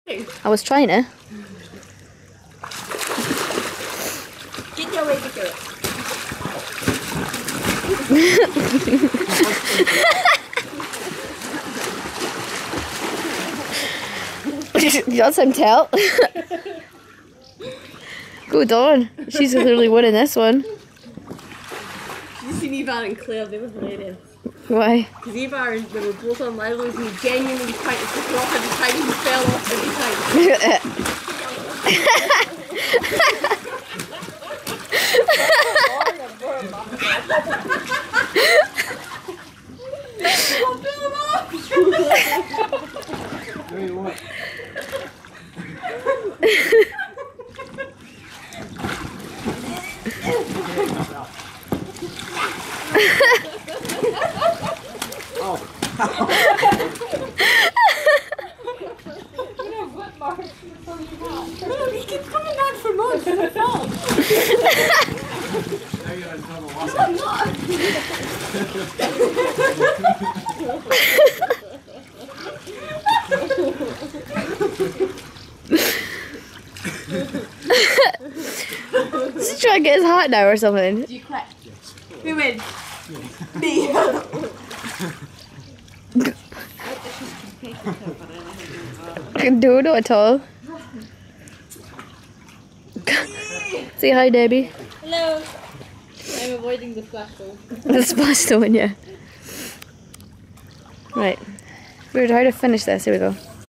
I was trying to. Get your way to go. You got some tell. Good on. She's clearly winning this one. You see Eva and Claire, they were hilarious. Why? Because Eva, they were both on levels and he genuinely tried to pick her off every time and he fell off every He keeps coming back for months and it fell. I'm not. He's trying to get his heart now or something. Do you quit? Who wins? Me. I don't know at all. Say hi, Debbie. Hello. I'm avoiding the splash zone. The splash zone, yeah. Right. Weird, how to finish this. Here we go.